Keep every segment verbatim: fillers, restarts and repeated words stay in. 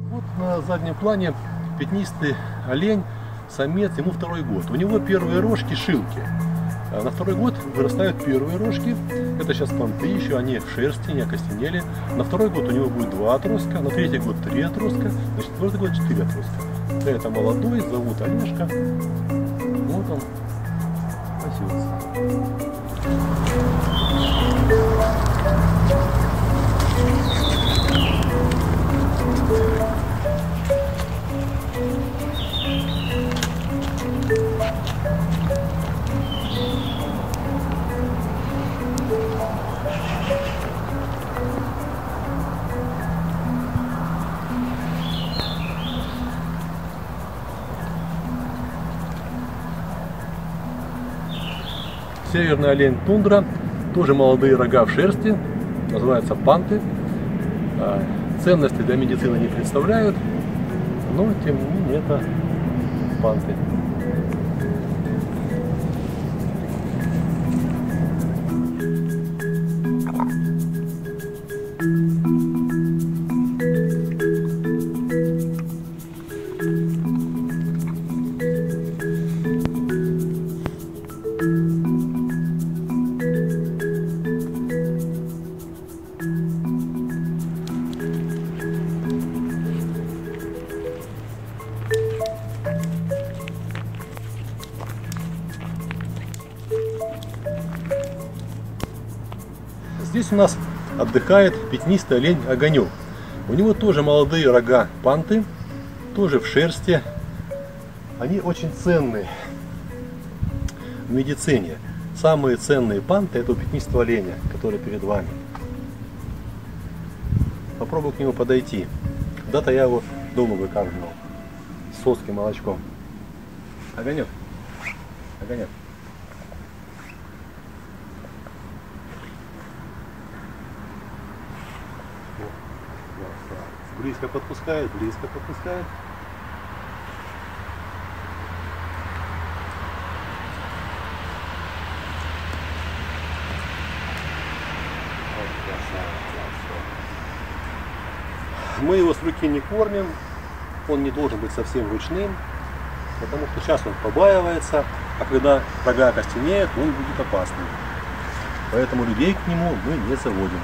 Вот на заднем плане пятнистый олень, самец, ему второй год. У него первые рожки шилки. А на второй год вырастают первые рожки. Это сейчас понты еще, они в шерсти, не окостенели. На второй год у него будет два отростка, на третий год три отростка, на четвертый год четыре отростка. Это молодой, зовут Олежка. Вот он пасется. Северный олень тундра, тоже молодые рога в шерсти, называются панты. Ценности для медицины не представляют, но тем не менее это панты. Здесь у нас отдыхает пятнистый олень Огонек. У него тоже молодые рога панты, тоже в шерсти. Они очень ценные в медицине. Самые ценные панты — это у пятнистого оленя, который перед вами. Попробую к нему подойти. Когда-то я его дома выкармливал с соски молочком. Огонек, Огонек. Близко подпускает, близко подпускает. Мы его с руки не кормим, он не должен быть совсем ручным, потому что сейчас он побаивается, а когда рога окостенеют, он будет опасным. Поэтому людей к нему мы не заводим.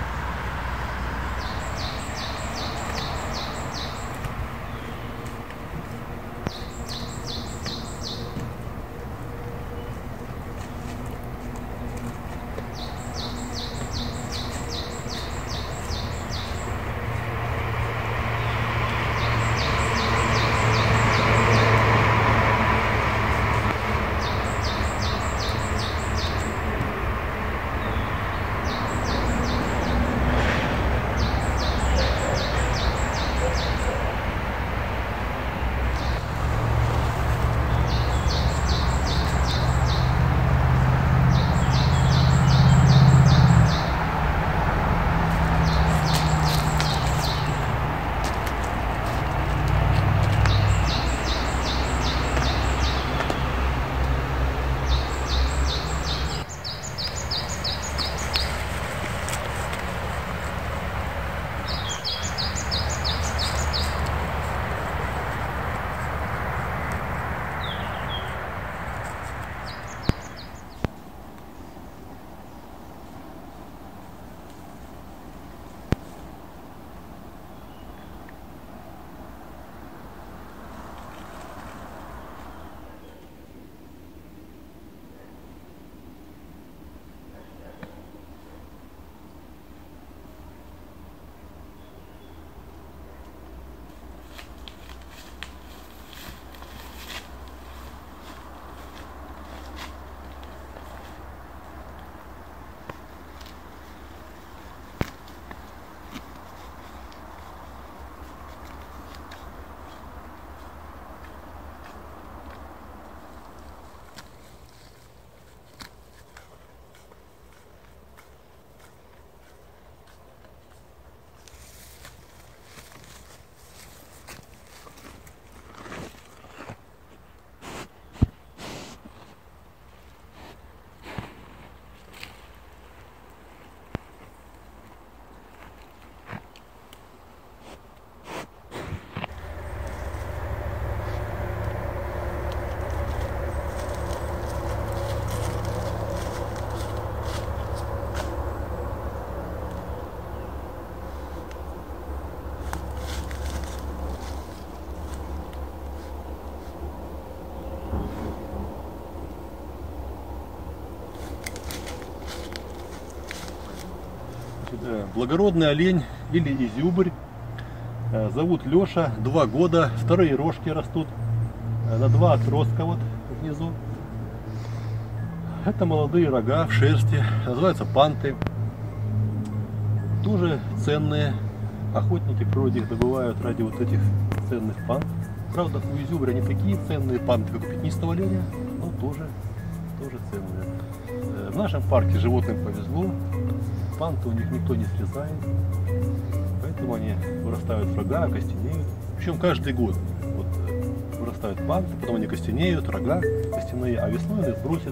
Значит, благородный олень или изюбрь. Зовут Леша, два года, вторые рожки растут на два отростка вот внизу. Это молодые рога в шерсти, называются панты. Тоже ценные. Охотники в природе их добывают ради вот этих ценных пант. Правда, у изюбря не такие ценные панты, как у пятнистого оленя, но тоже, тоже ценные. В нашем парке животным повезло, панты у них никто не срезает, поэтому они вырастают в рога, костенеют. Причем каждый год вот, вырастают панты, потом они костенеют, рога костяные, а весной они их бросят.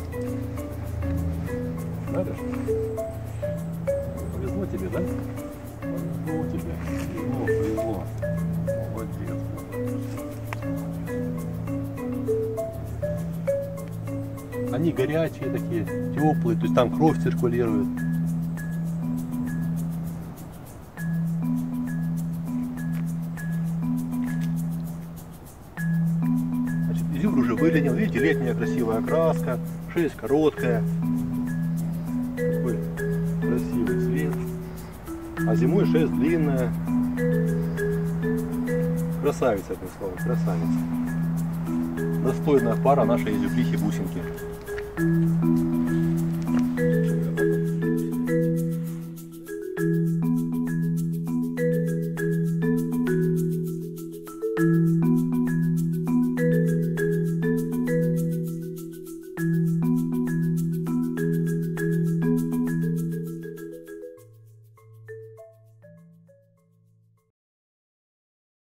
Знаешь? Повезло тебе, да? Повезло тебе. Повезло, повезло. Молодец. Они горячие такие, теплые, то есть там кровь циркулирует. Значит, изюбрь уже выленил, видите, летняя красивая окраска, шерсть короткая, такой красивый цвет, а зимой шерсть длинная. Красавица, одним словом, красавица. Достойная пара нашей изюбрихи Бусинки.